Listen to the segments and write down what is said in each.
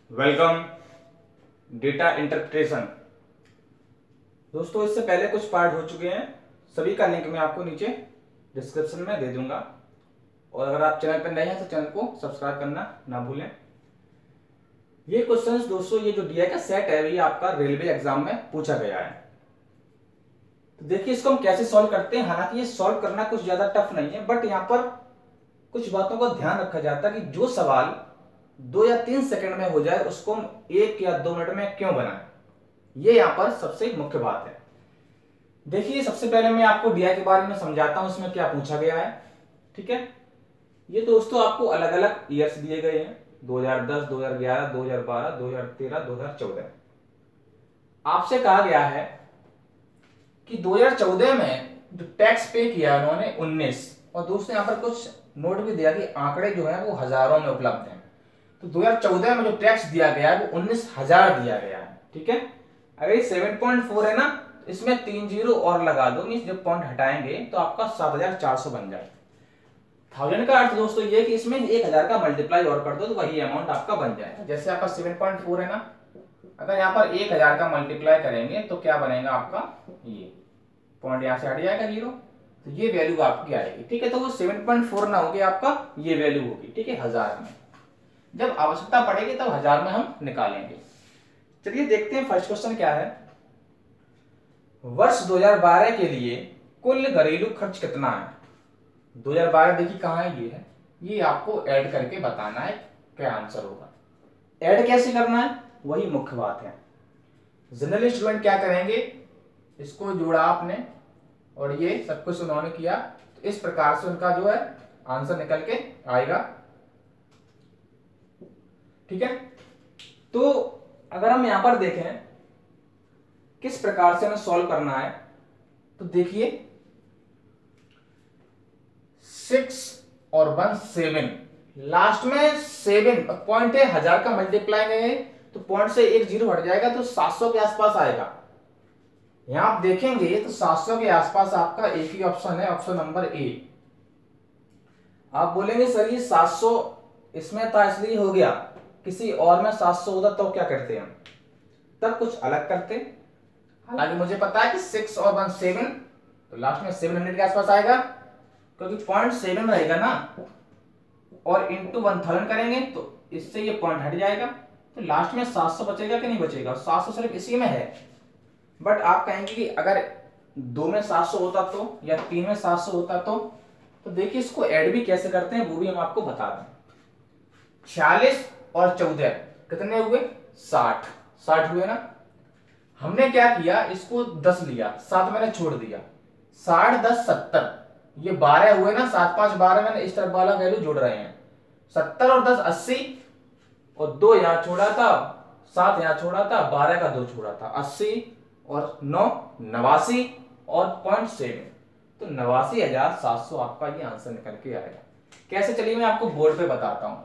Welcome data interpretation. दोस्तों, इससे पहले कुछ पार्ट हो चुके हैं, सभी का लिंक मैं आपको नीचे डिस्क्रिप्शन में दे दूंगा। और अगर आप चैनल पर नए हैं तो चैनल को सब्सक्राइब करना ना भूलें। ये क्वेश्चंस दोस्तों, ये जो दिया का सेट है, ये आपका रेलवे एग्जाम में पूछा गया है। तो देखिए इसको हम कैसे सॉल्व करते हैं। हालांकि ये सॉल्व करना कुछ ज्यादा टफ नहीं है, बट यहाँ पर कुछ बातों का ध्यान रखा जाता है कि जो सवाल 2 या 3 सेकंड में हो जाए उसको हम 1 या 2 मिनट में क्यों बनाएं। ये यहां पर सबसे मुख्य बात है। देखिए सबसे पहले मैं आपको डीआई के बारे में समझाता हूं, इसमें क्या पूछा गया है। ठीक है, ये दोस्तों आपको अलग अलग ईयर्स दिए गए हैं, 2010, 2011, 2012, 2013, 2014। आपसे कहा गया है कि 2014 में जो टैक्स पे किया उन्होंने 19, और दोस्तों यहां पर कुछ नोट भी दिया कि आंकड़े जो है वो हजारों में उपलब्ध हैं। तो 2014 में जो टैक्स दिया गया है वो 19,000 दिया गया है। ठीक है, अगर ये 7.4 है ना, इसमें 3 जीरो और लगा दो, मींस जब पॉइंट हटाएंगे तो आपका 7,400 बन जाए। 1000 का अर्थ दोस्तों ये कि इसमें 1000 का मल्टीप्लाई और कर दो तो वही अमाउंट आपका बन जाएगा। जैसे आपका 7.4 है ना, अगर यहाँ पर 1000 का मल्टीप्लाई करेंगे तो क्या बनेगा आपका, ये पॉइंट यहाँ से हट जाएगा जीरो, तो ये वैल्यू आपकी आएगी। ठीक है, तो वो 7.4 ना होगी, आपका ये वैल्यू होगी। ठीक है, 1000 में जब आवश्यकता पड़ेगी तब 1000 में हम निकालेंगे। चलिए देखते हैं फर्स्ट क्वेश्चन क्या है। वर्ष 2012 के लिए कुल घरेलू खर्च कितना है। 2012 देखिए कहां है, ये है। ये आपको ऐड करके बताना है क्या आंसर होगा। ऐड कैसे करना है वही मुख्य बात है। जनरल स्टूडेंट क्या करेंगे, इसको जोड़ा आपने और ये सब कुछ उन्होंने किया, तो इस प्रकार से उनका जो है आंसर निकल के आएगा। ठीक है, तो अगर हम यहां पर देखें किस प्रकार से हमें सॉल्व करना है, तो देखिए 6 और 1 7, लास्ट में 7 पॉइंट है, 1000 का मल्टीप्लाई में तो पॉइंट से एक जीरो हट जाएगा तो 700 के आसपास आएगा। यहां आप देखेंगे तो 700 के आसपास आपका एक ही ऑप्शन है, ऑप्शन नंबर ए। आप बोलेंगे सर ये 700 इसमें था इसलिए हो गया, किसी और में 700 होता तो क्या करते हम, तब कुछ अलग करते। हालांकि मुझे पता है कि 6 और 1 7, तो लास्ट में 700 के आसपास आएगा, क्योंकि पॉइंट 7 रहेगा ना, और इंटू 1000 करेंगे तो इससे ये पॉइंट हट जाएगा, तो लास्ट में 700 बचेगा कि नहीं बचेगा। 700 सिर्फ इसी में है, बट आप कहेंगे कि अगर 2 में 700 होता तो, या 3 में 700 होता तो देखिए इसको ऐड भी कैसे करते हैं वो भी हम आपको बता दें। 46 और 14 कितने हुए, 60 60 हुए ना। हमने क्या किया, इसको 10 लिया, 7 मैंने छोड़ दिया, 60 10 70, ये 12 हुए ना, 7 5 12, मैंने इस तरफ वाला वैल्यू जोड़ रहे हैं। 70 और 10 80, और 2 यहां छोड़ा था, 7 यहां छोड़ा था, 12 का 2 छोड़ा था, 80 और 9 89 और 0.7, तो 89,700 आपका ये आंसर निकल के आएगा। कैसे, चलिए मैं आपको बोर्ड पे बताता हूं।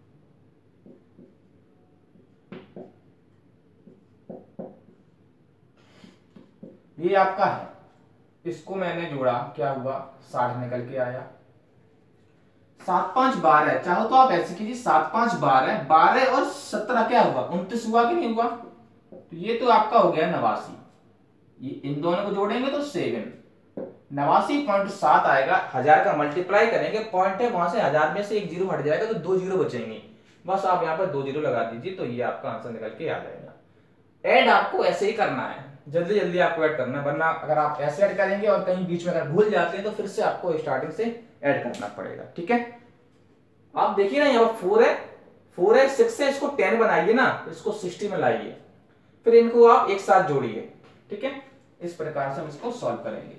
ये आपका है, इसको मैंने जोड़ा, क्या हुआ, 60 निकल के आया। 7 5 12, चाहो तो आप ऐसे कीजिए, 7 5 12, 12 और 17 क्या हुआ, 29 हुआ कि नहीं हुआ। तो ये तो आपका हो गया 89, ये इन दोनों को जोड़ेंगे तो 7, 89.7 आएगा। 1000 का मल्टीप्लाई करेंगे, पॉइंट है वहां से 1000 में से एक जीरो हट जाएगा तो 2 जीरो बचेंगे, बस आप यहाँ पर 2 जीरो लगा दीजिए तो ये आपका आंसर निकल के आ जाएगा। ऐड आपको ऐसे ही करना है, जल्दी जल्दी आपको ऐड करना है, वरना अगर आप ऐसे ऐड करेंगे और कहीं बीच में अगर भूल जाते हैं तो फिर से आपको स्टार्टिंग से ऐड करना पड़ेगा। ठीक है, आप देखिए ना यहाँ 4 है, 4 है, 6 है, इसको 10 बनाइए ना, इसको 60 में लाइए, फिर इनको आप एक साथ जोड़िए। ठीक है, इस प्रकार से हम इसको सॉल्व करेंगे।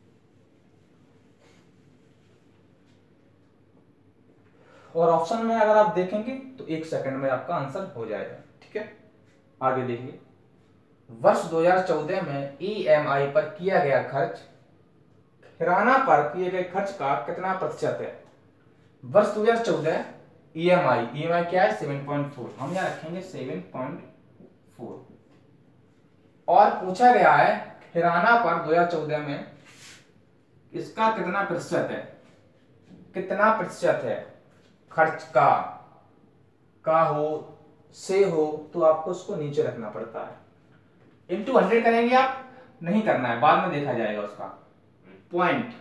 और ऑप्शन में अगर आप देखेंगे तो 1 सेकंड में आपका आंसर हो जाएगा। ठीक है, आगे देखिए। वर्ष 2014 में ईएमआई पर किया गया खर्च किराना पर किए गए खर्च का कितना प्रतिशत है। वर्ष 2014 ईएमआई क्या है, 7.4, हम यहां रखेंगे 7.4, और पूछा गया है किराना पर 2014 में इसका कितना प्रतिशत है, कितना प्रतिशत है खर्च का हो से हो तो आपको उसको नीचे रखना पड़ता है। इंटू 100 करेंगे आप, नहीं करना है, बाद में देखा जाएगा उसका। पॉइंट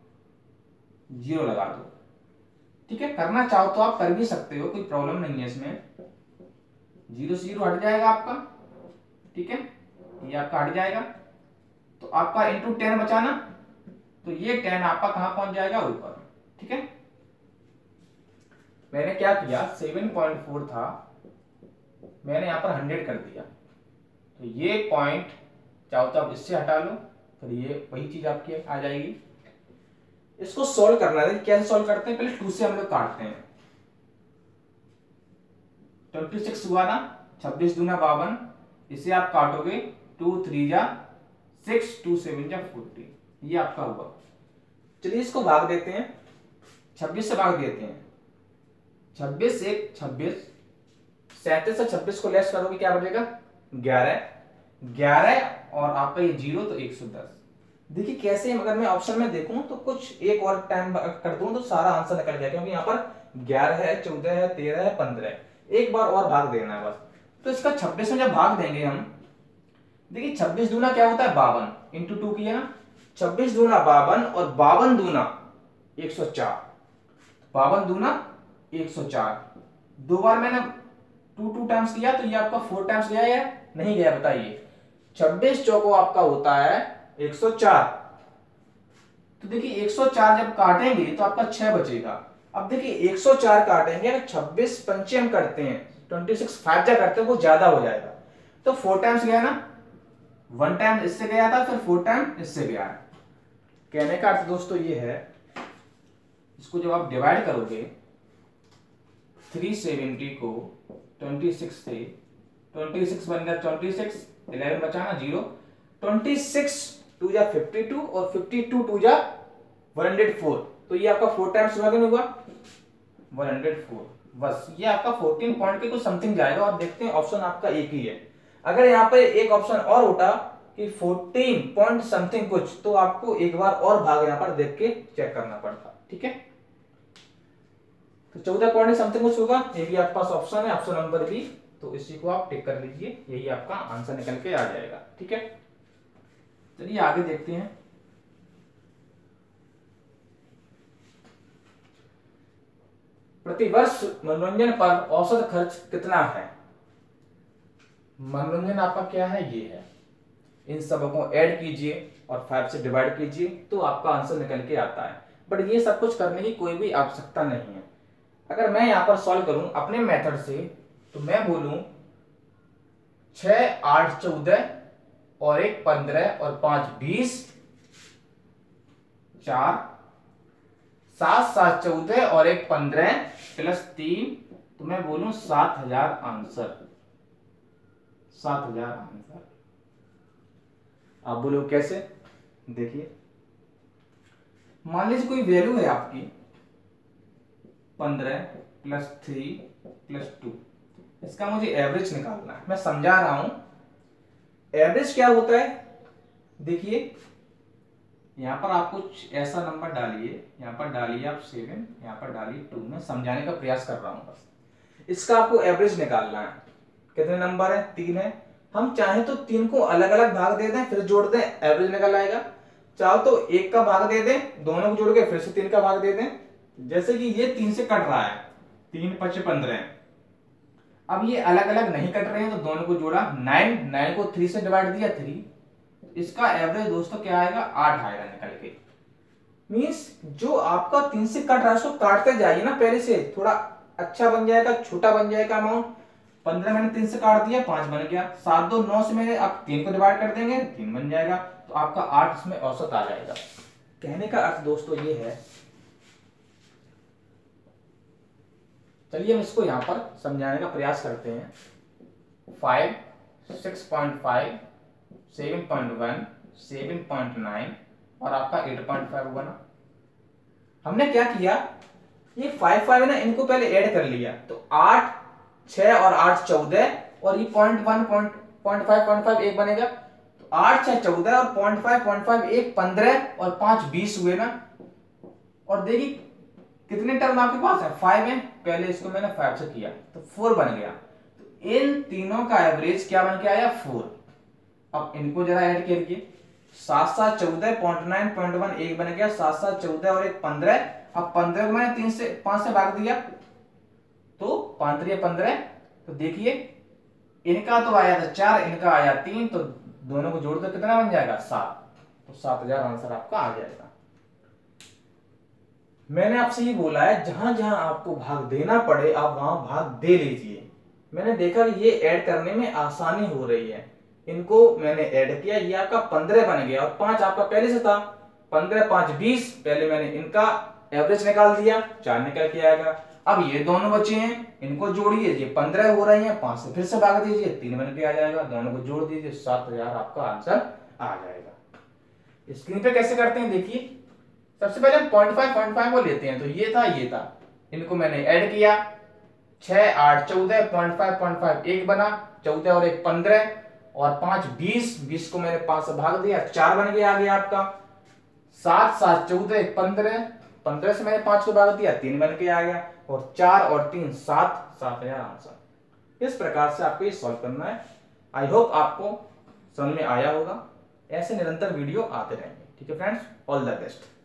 0 लगा दो, ठीक है। करना चाहो तो आप कर भी सकते हो, कोई प्रॉब्लम नहीं है इसमें। 0 से 0 हट जाएगा आपका, ठीक है, ये आपका हट जाएगा। तो आपका इंटू 10 बचाना, तो ये 10 आपका कहां पहुंच जाएगा, ऊपर, ठीक है। मैंने क्या किया, 7.4 था, मैंने यहां पर 100 कर दिया। तो ये पॉइंट चाहो तो आप इससे हटा लो, फिर ये वही चीज आपकी आ जाएगी। इसको सॉल्व करना है, कैसे सॉल्व करते हैं, पहले 2 से हम लोग काटते हैं। 26 हुआ ना, 26 दूना 52, इसे आप काटोगे 2 3 जा 6, 2 7 जा 14, ये आपका हुआ। चलिए इसको भाग देते हैं, 26 से भाग देते हैं। 26 1 26, 37 से 26 को लेस करोगे क्या बचेगा, 11 और आपका ये 0 तो 110। देखिए कैसे, अगर मैं ऑप्शन में देखूं तो कुछ एक और टाइम कर दूं तो सारा आंसर निकल जाए, क्योंकि यहाँ पर 11 है, 14 है, 13 है, 15 है, एक बार और भाग देना है बस। तो इसका 26 में जब भाग देंगे हम, देखिए 26 दूना क्या होता है 52, इंटू 2 किया ना, 26 दूना 52 और 52 दूना 104, 52 दूना 104, दो बार मैंने 2 टाइम्स किया तो ये आपका 4 टाइम्स गया या नहीं गया, बताइए। 26 चौको आपका होता है 104। तो देखिए 104 जब काटेंगे तो आपका 6 बचेगा। अब देखिए 104 काटेंगे, अगर 26 पंचे हम करते हैं, 26 5 जा करते हैं, वो ज्यादा हो जाएगा। तो 4 टाइम्स गया ना, 1 टाइम इससे गया था, फिर 4 टाइम इससे गया है। कहने का अर्थ दोस्तों ये है, इसको जब आप डिवाइड करोगे 370 को 26 से, 26 बन गया 26, 11 बचा ना 0, 26 2 जा 52 और 52 2 जा 104, तो ये आपका 4 टाइम्स हुआ 104। बस ये आपका 14 पॉइंट के कुछ समथिंग जाएगा। और देखते हैं ऑप्शन आपका एक ही है। अगर यहाँ पे एक ऑप्शन और होता कि 14 पॉइंट समथिंग कुछ, तो आपको एक बार और भाग यहाँ पर देख के चेक करना पड़ता, ठीक है। तो 14 पॉइंट समथिंग कुछ होगा, ये भी आपके पास ऑप्शन है, ऑप्शन नंबर बी, तो इसी को आप टिक कर लीजिए, यही आपका आंसर निकल के आ जाएगा, ठीक है। चलिए आगे देखते हैं। प्रतिवर्ष मनोरंजन पर औसत खर्च कितना है। मनोरंजन आपका क्या है, ये है। इन सबको ऐड कीजिए और 5 से डिवाइड कीजिए तो आपका आंसर निकल के आता है। बट ये सब कुछ करने की कोई भी आवश्यकता नहीं है। अगर मैं यहां पर सॉल्व करूं अपने मेथड से, तो मैं बोलूं 6 8 14 और 1 15 और 5 20, 4 7 7 14 और 1 15 प्लस 3, तो मैं बोलूं 7000 आंसर, 7000 आंसर। आप बोलो कैसे, देखिए मान लीजिए कोई वैल्यू है आपकी 15 प्लस 3 प्लस 2, इसका मुझे एवरेज निकालना है। मैं समझा रहा हूं एवरेज क्या होता है। देखिए यहां पर आप कुछ ऐसा नंबर डालिए, यहां पर डालिए आप 7, यहां पर डालिए 2, मैं समझाने का प्रयास कर रहा हूं बस। इसका आपको एवरेज निकालना है। कितने नंबर है, 3 है। हम चाहे तो 3 को अलग अलग भाग दे दें, फिर जोड़ दें, एवरेज निकल आएगा। चाहो तो 1 का भाग दे दें, दोनों को जोड़ के फिर से 3 का भाग दे दें। जैसे कि ये 3 से कट रहा है, 3 5 15, अब ये अलग अलग नहीं कट रहे हैं तो दोनों को जोड़ा 9 को 3 से डिवाइड दिया 3, इसका एवरेज दोस्तों क्या आएगा, 8 आएगा निकल के। मींस जो आपका 3 से कट रहा है उसको काटते जाइए ना, पहले से थोड़ा अच्छा बन जाएगा, छोटा बन जाएगा अमाउंट। 15 मैंने 3 से काट दिया, 5 बन गया। 7 2 9 से मैंने आप 3 को डिवाइड कर देंगे, 3 बन जाएगा, तो आपका 8 इसमें औसत आ जाएगा। कहने का अर्थ दोस्तों ये है। चलिए हम इसको यहां पर समझाने का प्रयास करते हैं। 5 6.5 7.1 7.9 और आपका 8.5 हुआ ना। हमने क्या किया, ये 5 5 है ना, इनको पहले ऐड कर लिया, तो 8 6 और 8 14 और ये 0.1 0.5 1 बनेगा, तो 8 6 14 और 0.5 1 15 और 5 20 हुए ना। और देखिए कितने टर्म आपके पास है, 5 है, पहले इसको मैंने 5 से किया तो 4 बन गया, तो इन तीनों का एवरेज क्या बन के आया 4। अब इनको जरा ऐड करिए, 7 7 14 0.9.1 एक बन गया, 7 7 14 और एक 15। अब 15 को मैंने 5 से भाग दिया तो 5 3 15। तो देखिए इनका तो आया था 4, इनका आया 3, तो दोनों को जोड़ दो कितना बन जाएगा 7। तो 7000 आंसर आपका आ जाएगा। मैंने आपसे ये बोला है जहां जहां आपको भाग देना पड़े आप वहां भाग दे लीजिए। मैंने देखा कि ये ऐड करने में आसानी हो रही है, इनको मैंने ऐड किया, ये आपका 15 बन गया और 5 आपका पहले से था। 15 5 20, पहले मैंने इनका एवरेज निकाल दिया, 4 निकल के आएगा। अब ये दोनों बचे हैं, इनको जोड़िए, ये 15 हो रहे हैं, 5 से फिर से भाग दीजिए, 3 बन के आ जाएगा, दोनों को जोड़ दीजिए, 7000 आपका आंसर आ जाएगा। स्क्रीन पे कैसे करते हैं देखिए। सबसे पहले हम 0.5 को लेते हैं, तो ये था, इनको मैंने ऐड किया, 6 8 14 0.5 1 बना, 14 और 1 15 और 5 20 को मैंने 5 से भाग दिया, 4 बन गया आगे आपका। 7 7 14 1 15 से मैंने 5 को भाग दिया, 3 बन के आ गया, और 4 और 3 7, 7000 आंसर। इस प्रकार से आपको ये सॉल्व करना है। आई होप आपको समझ में आया होगा। ऐसे निरंतर वीडियो आते रहेंगे। ठीक है फ्रेंड्स, ऑल द बेस्ट।